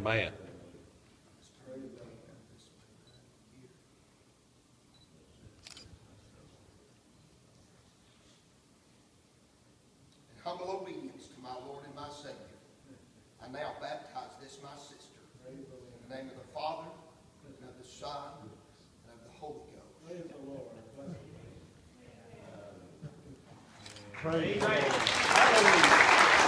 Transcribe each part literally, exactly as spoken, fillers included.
Amen. Humble obedience to my Lord and my Savior, I now baptize this my sister in the name of the Father, and of the Son, and of the Holy Ghost. Praise the Lord. Praise the Lord. Hallelujah.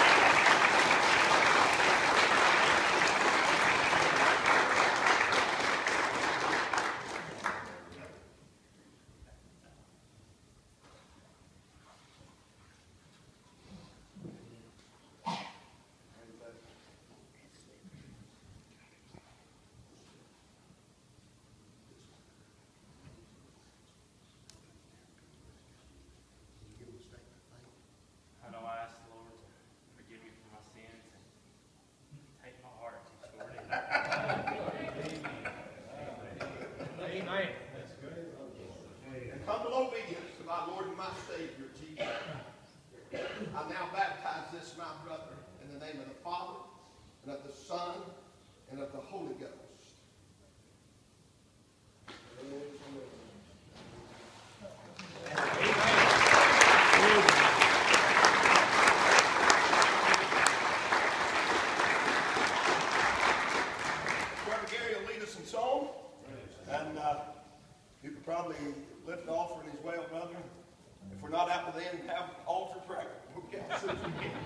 I now baptize this my brother in the name of the Father, and of the Son, and of the Holy Ghost. Abigail will lead us in song, and uh, you could probably lift an offering as well, brother. If we're not out to the end, have altar prayer. Okay, so